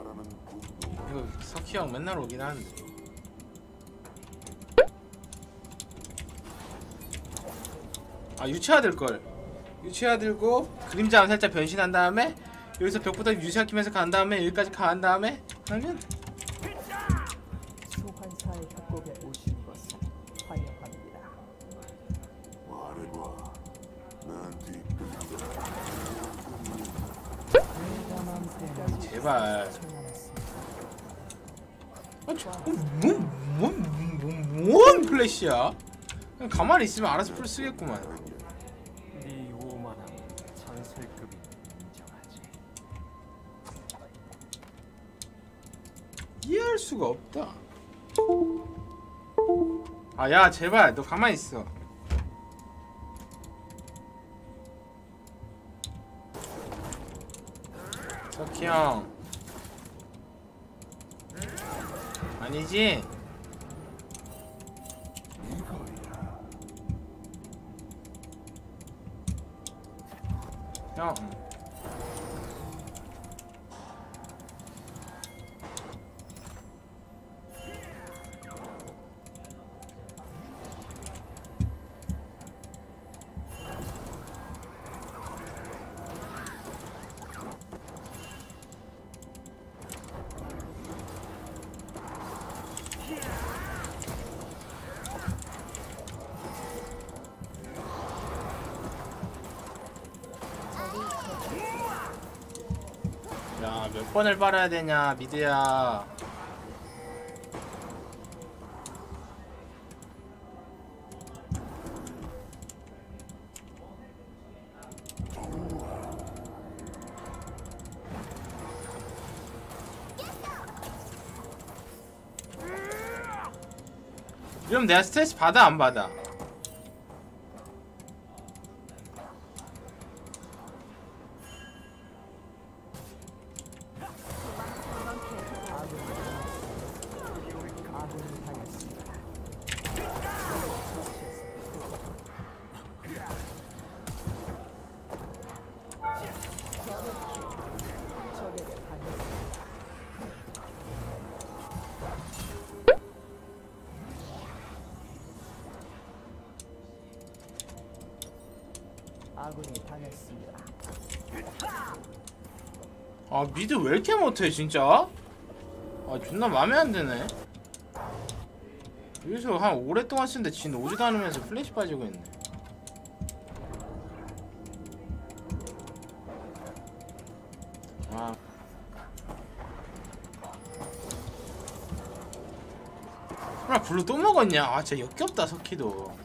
이거 석희 형 맨날 오긴 하는데. 아 유채화 들걸. 유채화 들고 그림자 살짝 변신한 다음에 여기서 벽부터 유채화 키면서 간 다음에 여기까지 간 다음에 하면 소환사의 협곡에 오신 것을 환영합니다. 말해봐. 나한테 제발. 뭔 플래시야? 그냥 가만히 있으면 알아서 풀 쓰겠구만. 네 오만함 전설급이 인정하지. 이해할 수가 없다. 아 야 제발 너 가만히 있어. 석희 형 아니지? 형 야, 몇 번을 빨아야 되냐, 미드야. 이러면 내가 스트레스 받아, 안 받아? 아군이 당했습니다. 아, 미드 왜 이렇게 못해, 진짜? 아, 존나 맘에 안 드네. 여기서 한 오랫동안 쓰는데 진 오지도 않으면서 플래시 빠지고 있네. 아. 아, 블루 또 먹었냐? 아, 진짜 역겹다, 석희도.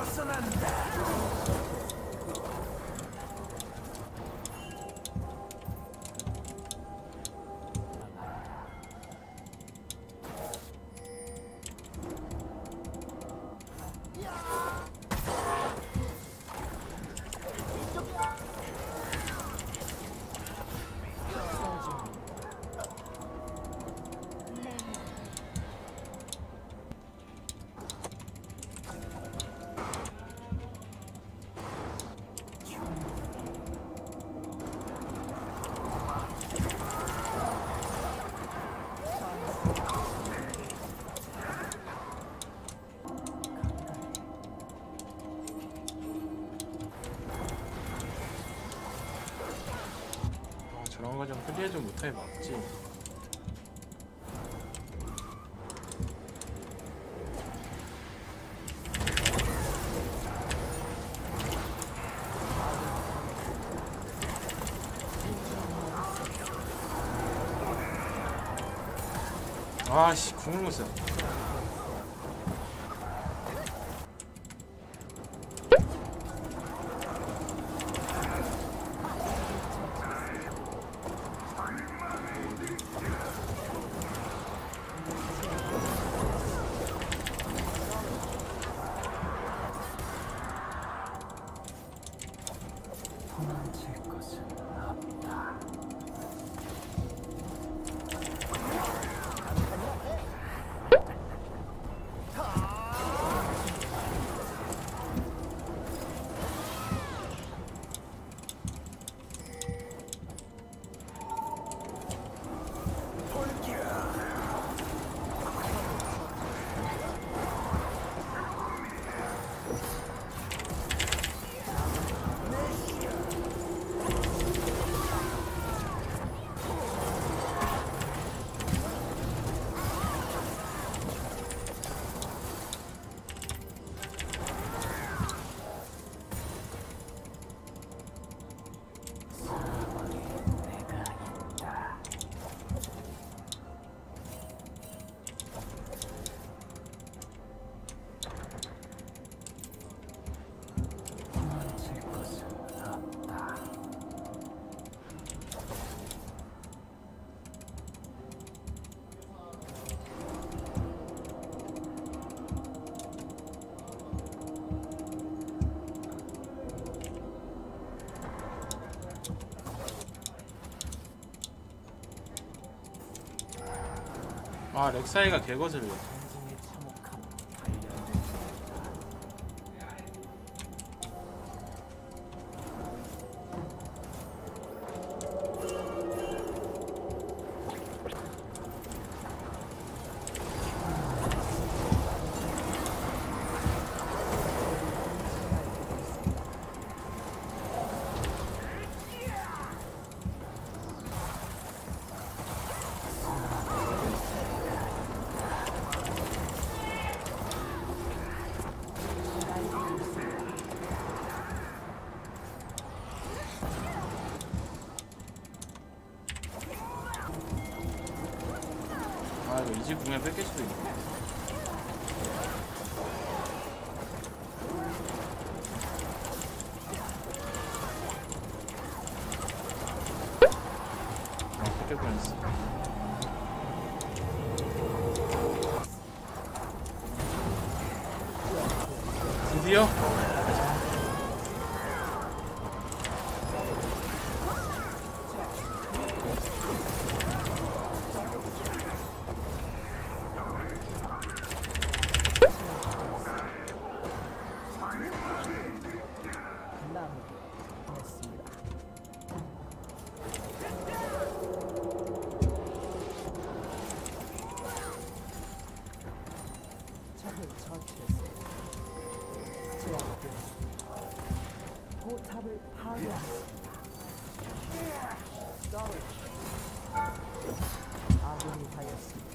저런 거 좀 클리어 좀 못하게 막지. 아씨 궁을 못 써. 도망칠 것은 없다. 아 렉사이가 개거슬려. 전쟁의 참혹함 관련된 아 이거 이지 궁에 뺏길 수도 있네. 아 뺏길 뻔했어. 드디어 나무를 보냈습니다. 적을 처치했습니다. 제압되었습니다. 포탑을 파괴했습니다. 아군이 하였습니다.